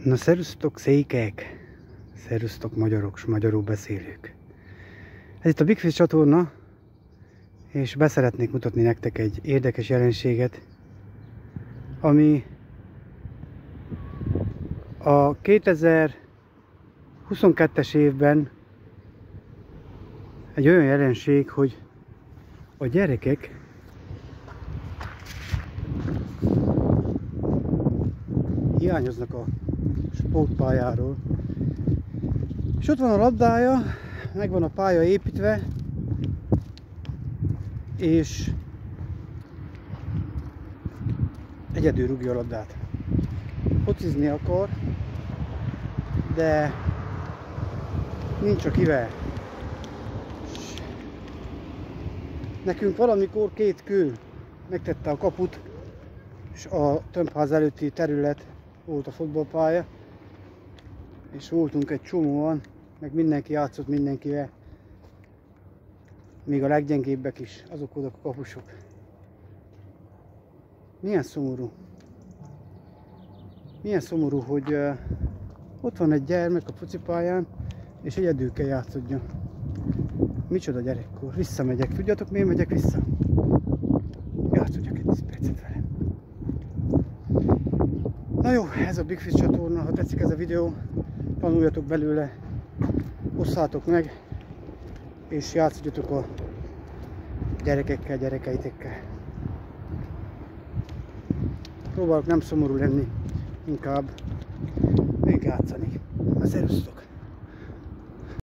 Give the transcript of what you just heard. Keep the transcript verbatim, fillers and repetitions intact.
Na, szerusztok székek! Szerusztok magyarok s magyarul beszélők! Ez itt a Big Fish csatorna, és beszeretnék mutatni nektek egy érdekes jelenséget, ami a kétezer-huszonkettes évben egy olyan jelenség, hogy a gyerekek hiányoznak a sportpályáról, és ott van a labdája, meg van a pálya építve, és egyedül rúgja a labdát. Focizni akar, de nincs akivel. Nekünk valamikor két kő megtette a kaput, és a tömbház előtti terület volt a futballpálya, és voltunk egy csomóan, meg mindenki játszott mindenkivel, még a leggyengébbek is, azok voltak a kapusok. Milyen szomorú. Milyen szomorú, hogy uh, ott van egy gyermek a focipályán, és egyedül kell játszodjon. Micsoda gyerekkor. Visszamegyek. Tudjátok, miért megyek vissza? Játszodjak egy tíz percet vele. Na jó, ez a Big Fish csatorna. Ha tetszik ez a videó, tanuljatok belőle, osszátok meg, és játszodjatok a gyerekekkel, gyerekeitekkel. Próbálok nem szomorú lenni, inkább még játszani. Na, szerusztok!